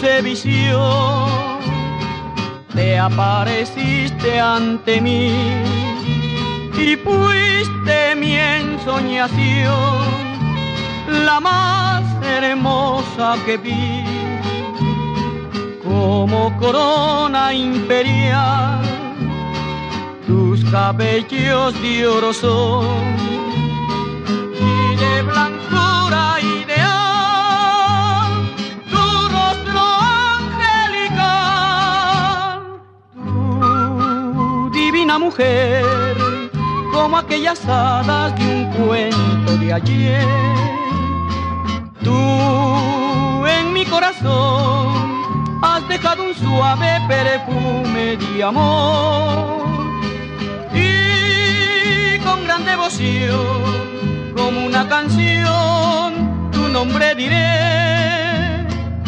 dulce visión, te apareciste ante mí y fuiste mi ensoñación, la más hermosa que vi. Como corona imperial, tus cabellos de oro son, y de blancura ideal, tu rostro angelical. Tu divina mujer, como aquellas hadas de un cuento de ayer. Tú en mi corazón has dejado un suave perfume de amor, y con gran devoción, como una canción, tu nombre diré.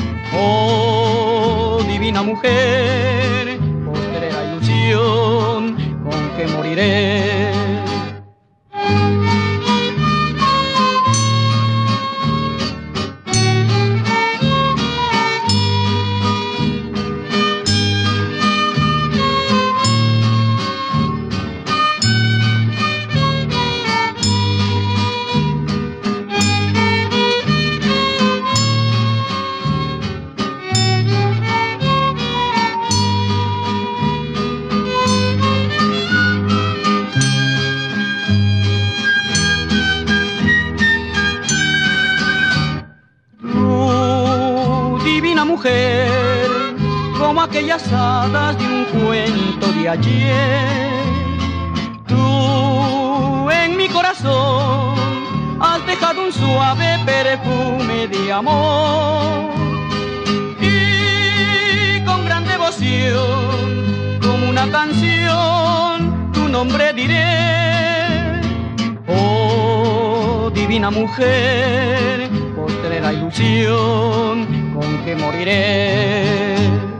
Oh, divina mujer, postrera ilusión con que moriré. Divina mujer, como aquellas hadas de un cuento de ayer. Tú en mi corazón has dejado un suave perfume de amor, y con gran devoción, como una canción, tu nombre diré. Oh, divina mujer, postrera ilusión con que moriré.